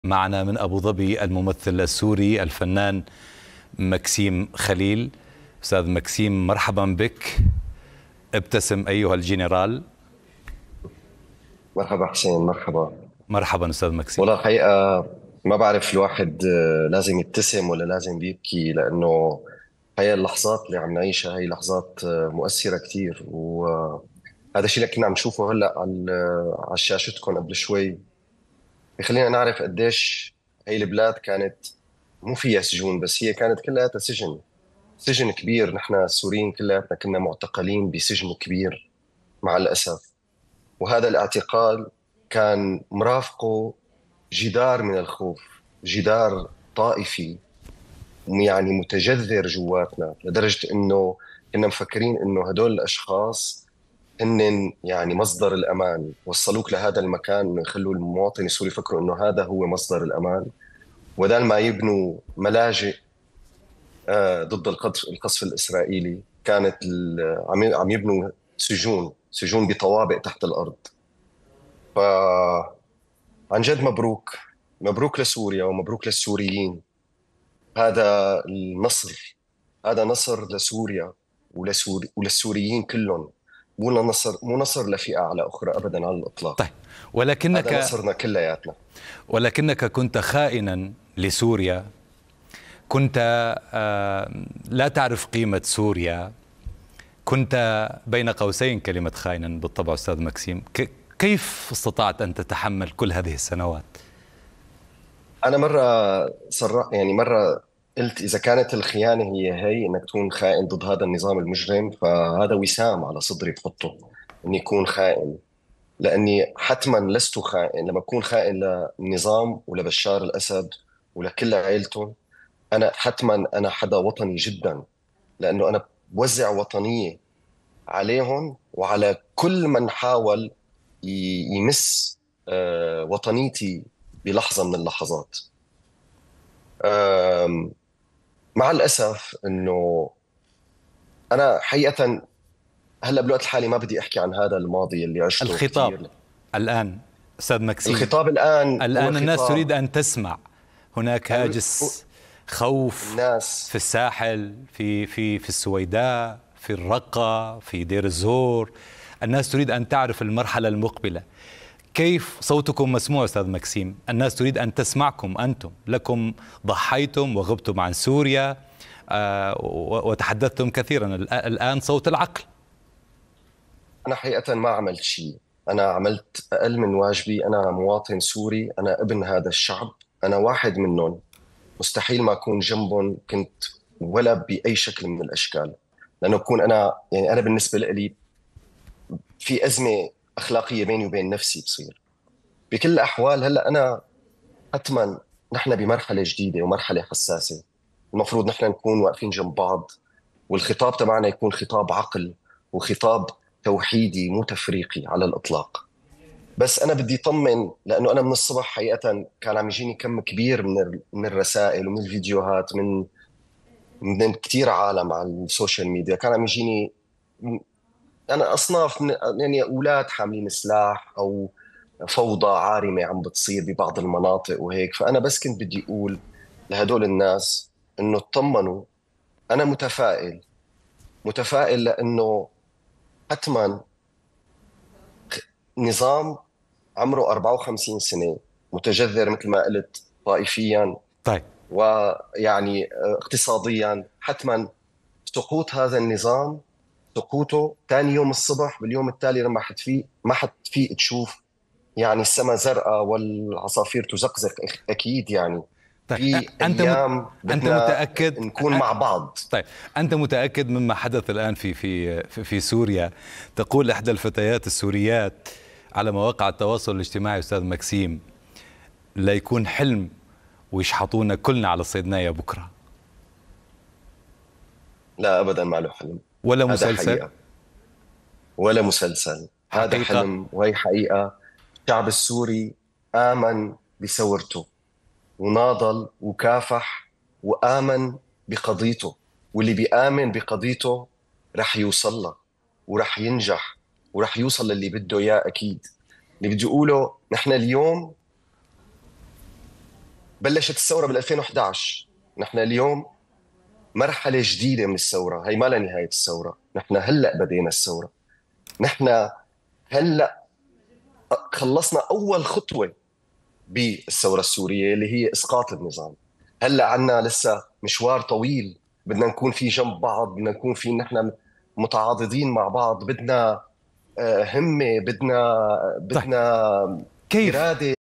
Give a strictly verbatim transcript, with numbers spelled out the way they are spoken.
معنا من أبو ظبي الممثل السوري الفنان مكسيم خليل. أستاذ مكسيم، مرحبا بك. ابتسم أيها الجنرال. مرحبا حسين، مرحبا. مرحبا أستاذ مكسيم. والله الحقيقة ما بعرف الواحد آه، لازم يبتسم ولا لازم بيبكي، لأنه هي اللحظات اللي عم نعيشها هي لحظات آه، مؤثرة كثير. وهذا الشيء اللي كنا عم نشوفه هلا على آه، على شاشتكم قبل شوي بخلينا نعرف قديش هي البلاد كانت مو فيها سجون، بس هي كانت كلها سجن سجن كبير. نحن السوريين كلياتنا كنا معتقلين بسجن كبير مع الأسف. وهذا الاعتقال كان مرافقه جدار من الخوف، جدار طائفي يعني متجذر جواتنا، لدرجة انه كنا مفكرين انه هدول الاشخاص هن يعني مصدر الامان. وصلوك لهذا المكان انه يخلوا المواطن السوري يفكروا انه هذا هو مصدر الامان، وبدال ما يبنوا ملاجئ آه، ضد القذف القصف الاسرائيلي كانت ال- عم عم يبنوا سجون سجون بطوابق تحت الارض. فعن جد مبروك، مبروك لسوريا ومبروك للسوريين. هذا النصر، هذا نصر لسوريا ولسوري وللسوريين كلهم، مو نصر مو نصر لفئة على أخرى أبدا على طيب، الإطلاق. هذا ولكنك نصرنا كلياتنا. ولكنك كنت خائنا لسوريا. كنت آه، لا تعرف قيمة سوريا. كنت بين قوسين كلمة خائنا بالطبع أستاذ مكسيم. ك- كيف استطعت أن تتحمل كل هذه السنوات؟ أنا مرة صر يعني مرة قلت إذا كانت الخيانة هي هي إنك تكون خائن ضد هذا النظام المجرم، فهذا وسام على صدري بحطه إني أكون خائن. لأني حتما لست خائن لما أكون خائن للنظام ولبشار الأسد ولكل عائلته. أنا حتما أنا حدا وطني جدا، لأنه أنا بوزع وطنية عليهم وعلى كل من حاول ي- يمس آه، وطنيتي بلحظة من اللحظات. آم، مع الأسف أنه أنا حقيقة هلأ بالوقت الحالي ما بدي أحكي عن هذا الماضي اللي عشته الخطاب كثير. الآن أستاذ مكسيم، الخطاب الآن هو الآن الناس تريد خطاب أن تسمع. هناك ال- هو- هاجس خوف في الناس. الساحل، في في في السويداء، في الرقة، في دير الزور. الناس تريد أن تعرف المرحلة المقبلة. كيف صوتكم مسموع أستاذ مكسيم؟ الناس تريد أن تسمعكم. أنتم لكم ضحيتم وغبتم عن سوريا، آه، و- وتحدثتم كثيرا. الآ- الآن صوت العقل. أنا حقيقة ما عملت شيء، أنا عملت أقل من واجبي. أنا مواطن سوري، أنا ابن هذا الشعب، أنا واحد منهم. مستحيل ما أكون جنبهم كنت ولا بأي شكل من الأشكال. لأنه بكون أنا يعني أنا بالنسبة لي في أزمة أخلاقية بيني وبين نفسي بصير بكل الأحوال. هلأ أنا حتما نحن بمرحلة جديدة ومرحلة حساسة، المفروض نحن نكون واقفين جنب بعض، والخطاب تبعنا يكون خطاب عقل وخطاب توحيدي مو تفريقي على الإطلاق. بس أنا بدي طمن، لأنه أنا من الصبح حقيقة كان عم يجيني كم كبير من ال- من الرسائل ومن الفيديوهات من من كثير عالم على السوشيال ميديا. كان عم يجيني انا اصناف من يعني اولاد حاملين سلاح او فوضى عارمه عم بتصير ببعض المناطق وهيك. فانا بس كنت بدي اقول لهدول الناس انه اطمنوا. انا متفائل، متفائل لانه حتما نظام عمره أربعة وخمسين سنه متجذر مثل ما قلت طائفيا طيب، ويعني اقتصاديا، حتما سقوط هذا النظام، سقوطه ثاني يوم الصبح باليوم التالي لما حتفيق ما حتفيق تشوف يعني السماء زرقاء والعصافير تزقزق. اكيد يعني طيب. في أنت مت... ايام أنت بدنا متأكد؟ نكون مع بعض. طيب، أنت متأكد مما حدث الآن في في في في سوريا؟ تقول إحدى الفتيات السوريات على مواقع التواصل الاجتماعي أستاذ مكسيم: لا يكون حلم ويشحطونا كلنا على الصيدناية بكرة. لا ابدا ما له حلم. ولا هذا مسلسل؟ حقيقة ولا مسلسل، هذا حقيقة. حلم وهي حقيقة. الشعب السوري آمن بثورته وناضل وكافح وآمن بقضيته، واللي بيآمن بقضيته رح يوصل له ورح ينجح ورح يوصل للي بده إياه أكيد. اللي بدي أقوله نحن اليوم بلشت الثورة بال ألفين وإحدى عشر، نحن اليوم مرحلة جديدة من الثورة، هي ما لها نهاية الثورة، نحن هلأ بدينا الثورة، نحن هلأ خلصنا أول خطوة بالثورة السورية اللي هي إسقاط النظام. هلأ عنا لسه مشوار طويل، بدنا نكون في جنب بعض، بدنا نكون في نحن متعاضدين مع بعض، بدنا آه، همة، بدنا طيب بدنا كيف إرادة.